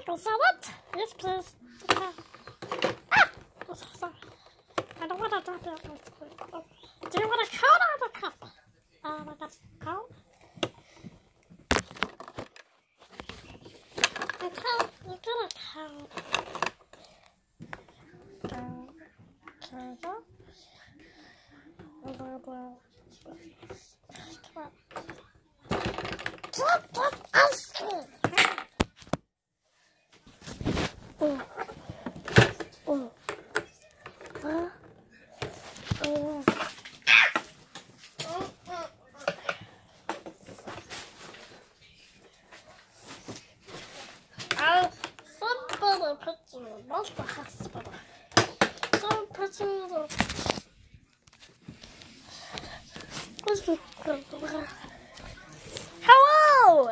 pickle salad? Yes, please. Ah! Oh, sorry. I don't want to drop it on my screen. Oh. Do you want a cone or a cup? I got a cone. A cone. You get a cone. There you go. Blah, blah. Come on. Get ice cream. Oh. Oh. Huh? Oh. Somebody put you in the hospital. Someone put you in the... Hello!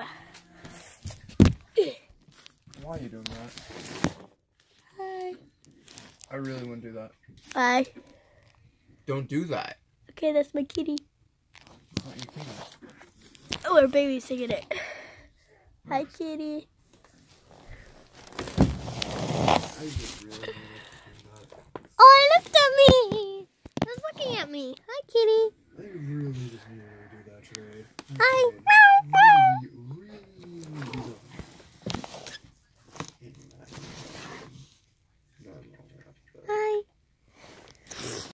Why are you doing that? Hi. I really wouldn't do that. Hi. Don't do that. Okay, that's my kitty. It's not your kitty. Oh, our baby's singing it. Hi, kitty. I just really wanted to do that. Oh, it looked at me. It was looking at me. Hi, kitty. I really just needed to do that trade. Hi.